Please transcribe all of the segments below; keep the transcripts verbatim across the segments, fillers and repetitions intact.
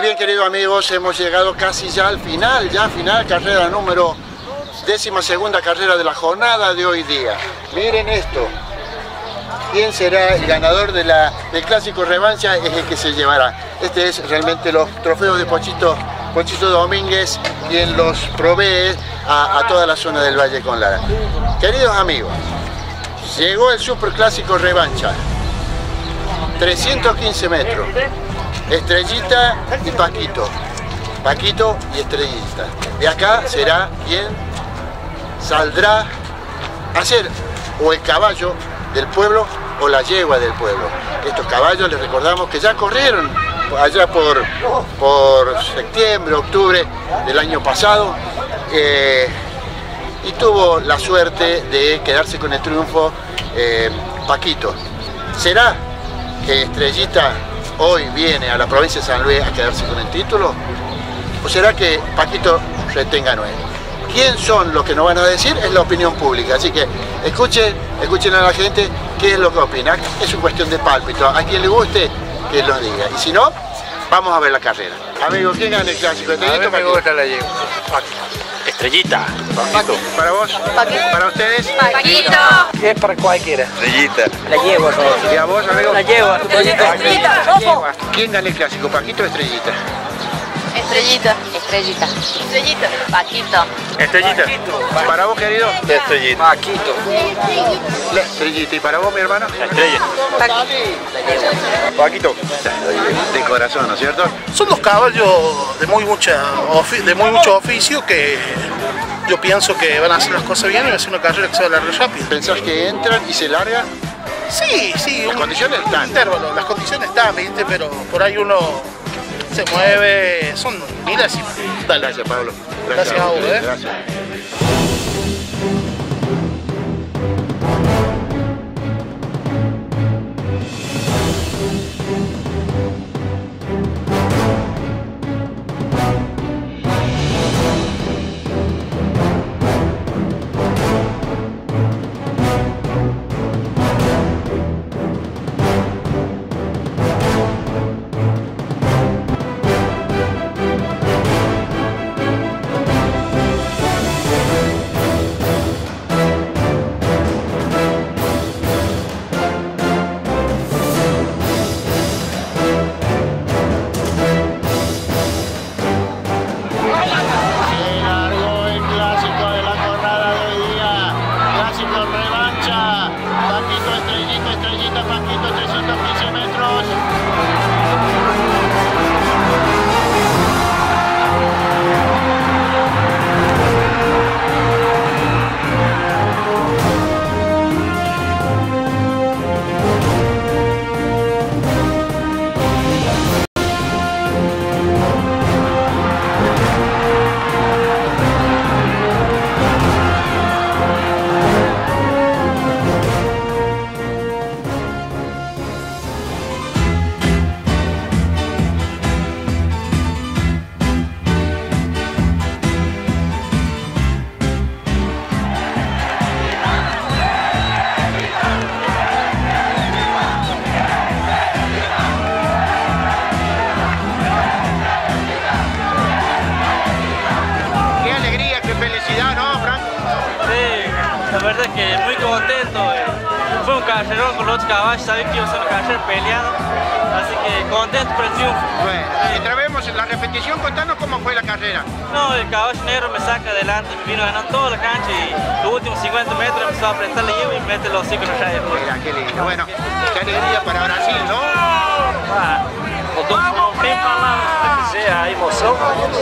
bien, queridos amigos, hemos llegado casi ya al final, ya final, carrera número décima segunda carrera de la jornada de hoy día. Miren esto. ¿Quién será el ganador de la, del clásico revancha? Es el que se llevará. Este es realmente los trofeos de Pochito, Pochito Domínguez, quien los provee a, a toda la zona del Valle con Lara. Queridos amigos, llegó el superclásico revancha. trescientos quince metros. Estrellita y Paquito. Paquito y Estrellita. De acá será quien saldrá a hacer o el caballo del pueblo o la yegua del pueblo. Estos caballos les recordamos que ya corrieron allá por, por septiembre, octubre del año pasado eh, y tuvo la suerte de quedarse con el triunfo eh, Paquito. ¿Será que Estrellita hoy viene a la provincia de San Luis a quedarse con el título? ¿O será que Paquito retenga nueve? ¿Quién son los que nos van a decir? Es la opinión pública, así que escuchen, escuchen a la gente qué es lo que opina. Es una cuestión de pálpito, a quien le guste que lo diga, y si no, vamos a ver la carrera. Amigo, ¿quién gana el clásico? ¿Estrellita o Paquito? Me gusta la yegua. Estrellita. Paquito. ¿Para vos? Paquito. ¿Para ustedes? Paquito. Es para cualquiera. Estrellita. La yegua. ¿Y a vos, amigo? La yegua. Estrellita. ¿Quién gana el clásico, Paquito o Estrellita? Estrellita. Estrellita. Estrellita. Paquito. Estrellita. ¿Para vos, querido? Estrellita. Paquito. La Estrellita. ¿Y para vos, mi hermano? La estrella. Paquito. De corazón, ¿no es cierto? Son dos caballos de muy, mucha de muy mucho oficio que yo pienso que van a hacer las cosas bien y va a ser una carrera que se va a largar rápido. ¿Pensás que entran y se larga? Sí, sí. Las un, condiciones están. Intervalo, las condiciones están, ¿viste? Pero por ahí uno se mueve, son milésimas. Dale. Gracias, Pablo. Gracias a vos, ¿eh? Gracias. La verdad que muy contento, eh. Fue un carrerón con los otros caballos, sabía que iba a ser una carrera peleada, así que contento por el triunfo. Bueno, mientras vemos la repetición, contanos cómo fue la carrera. No, el caballo negro me saca adelante, me vino ganando toda la cancha y los últimos cincuenta metros empezó a apretar la lleva y mete los hocico en el rayo. Mira, qué lindo. Bueno, qué alegría para Brasil, ¿no? Ah, não tem palavras para dizer a emoção.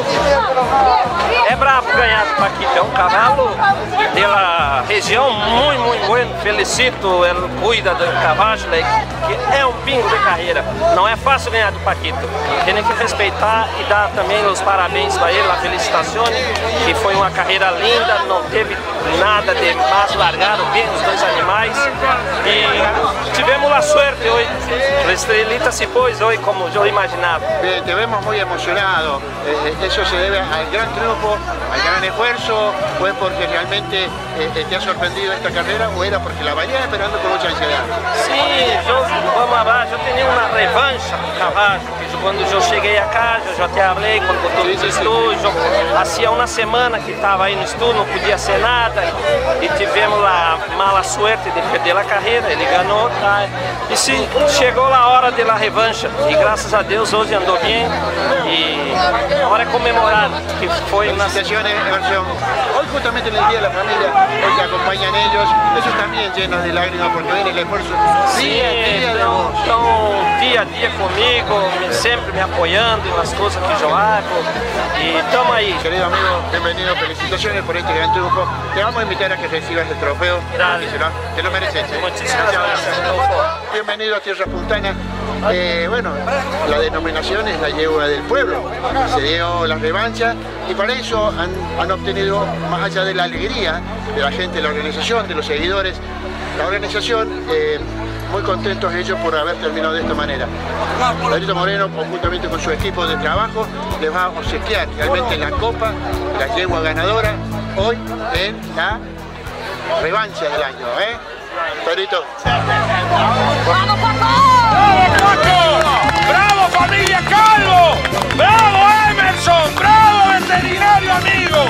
É bravo ganhar do Paquito, é um cavalo da região muito, muito bueno. Felicito, ele cuida do cavalo, que é um pingo de carreira. Não é fácil ganhar do Paquito. Tem que respeitar e dar também os parabéns para ele, a felicitação, que foi uma carreira linda, não teve nada de más, largaram bem os dois animais e tivemos a sorte hoje. A Estrelita se pôs hoje como eu imaginava. Bien, te vemos muy emocionado. Eh, ¿Eso se debe al gran triunfo, al gran esfuerzo? ¿Fue porque realmente eh, te ha sorprendido esta carrera o era porque la venías esperando con mucha ansiedad? Sim, eu, vamos lá, eu tinha uma revanche com o cavalo, que quando eu cheguei acá, eu já te falei, quando eu estou no estúdio, hacía uma semana que estava aí no estúdio, não podia ser nada, e tivemos a mala suerte de perder a carreira, ele ganhou, tá? E se chegou a hora de la revancha, e graças a Deus hoje andou bem, e agora é comemorar, que foi na... Felicitaciones, Emerson. Hoy justamente en el Día de la Familia, hoy te acompañan ellos, ellos también llenos de lágrimas porque ven el esfuerzo día a día de vos. Estão dia a dia comigo, me, sempre me apoiando nas coisas que eu hago, e estamos aí. Querido amigo, bienvenido, felicitaciones por este gran triunfo. Te vamos a invitar a que recibas el trofeo. Gracias. Te lo mereces. ¿eh? Muchísimas gracias. Bienvenido a Tierra Puntana. Eh, bueno, la denominación es la yegua del pueblo. Se dio la revancha y para eso han, han obtenido, más allá de la alegría de la gente, de la organización, de los seguidores, la organización, eh, muy contentos ellos por haber terminado de esta manera. Darío Moreno, conjuntamente con su equipo de trabajo, les va a obsequiar realmente la copa, la yegua ganadora, hoy en la revancha del año. ¿eh? Pedrito. ¡Vamos, Paco! ¡Bravo, familia Calvo! ¡Bravo, Emerson! ¡Bravo, veterinario amigo!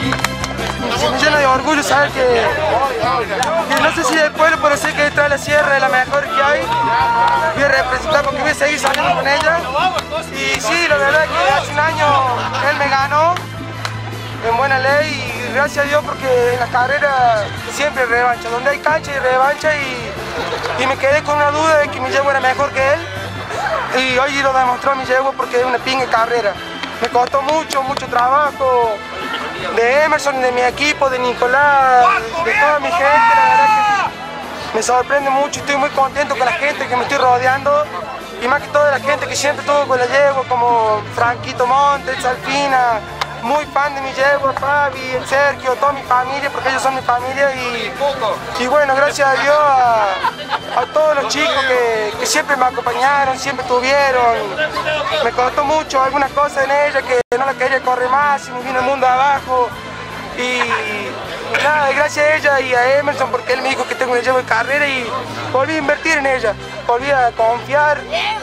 Me llena de orgullo saber que, que no sé si del pueblo, pero sé que detrás de la sierra es la mejor que hay. Voy a representar porque voy a seguir saliendo con ella. Y sí, la verdad es que hace un año él me ganó en buena ley y gracias a Dios porque en las carreras siempre hay revancha. Donde hay cancha y revancha y, y me quedé con una duda de que mi yegua era mejor que él. Y hoy lo demostró mi yegua porque es una pinga carrera. Me costó mucho, mucho trabajo. De Emerson, de mi equipo, de Nicolás, de toda mi gente, la verdad que me sorprende mucho y estoy muy contento con la gente que me estoy rodeando y más que todo la gente que siempre estuvo con la yegua, como Franquito Montes, Alfina, muy fan de mi yegua, Fabi, el Sergio, toda mi familia, porque ellos son mi familia y, y bueno, gracias a Dios a, a todos los chicos que, que siempre me acompañaron, siempre estuvieron, me costó mucho algunas cosas en ella que no la quería correr más y me vino el mundo abajo y nada, gracias a ella y a Emerson porque él me dijo que tengo una yegua de carrera y volví a invertir en ella, volví a confiar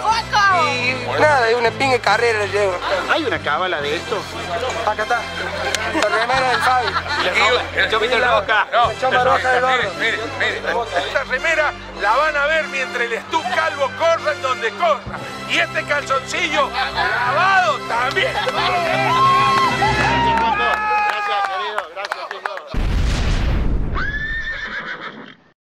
y nada, es una pinga de carrera la yegua. ¿Hay una cábala de esto? Acá está, la remera del Fabi. El chomito roca. La choma roja del gordo. Mire, mire, esta remera la van a ver mientras el Stu Calvo corra en donde corra. Y este calzoncillo lavado también.